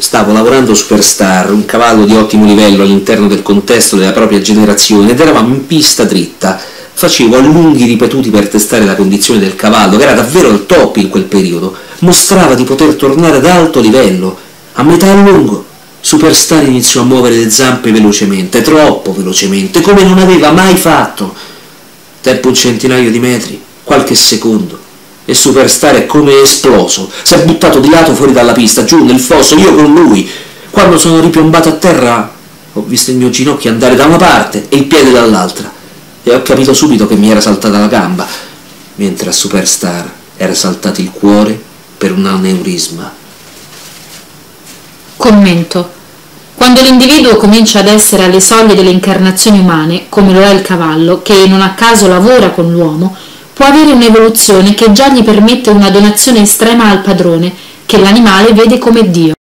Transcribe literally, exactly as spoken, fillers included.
Stavo lavorando Superstar, un cavallo di ottimo livello all'interno del contesto della propria generazione, ed eravamo in pista dritta. Facevo allunghi ripetuti per testare la condizione del cavallo, che era davvero al top in quel periodo. Mostrava di poter tornare ad alto livello. A metà allungo, Superstar iniziò a muovere le zampe velocemente, troppo velocemente, come non aveva mai fatto. Tempo un centinaio di metri, qualche secondo, e Superstar è come esploso. Si è buttato di lato fuori dalla pista, giù nel fosso, io con lui. Quando sono ripiombato a terra, ho visto il mio ginocchio andare da una parte e il piede dall'altra, e ho capito subito che mi era saltata la gamba, mentre a Superstar era saltato il cuore per un aneurisma. Commento. Quando l'individuo comincia ad essere alle soglie delle incarnazioni umane, come lo è il cavallo, che non a caso lavora con l'uomo, può avere un'evoluzione che già gli permette una donazione estrema al padrone, che l'animale vede come Dio.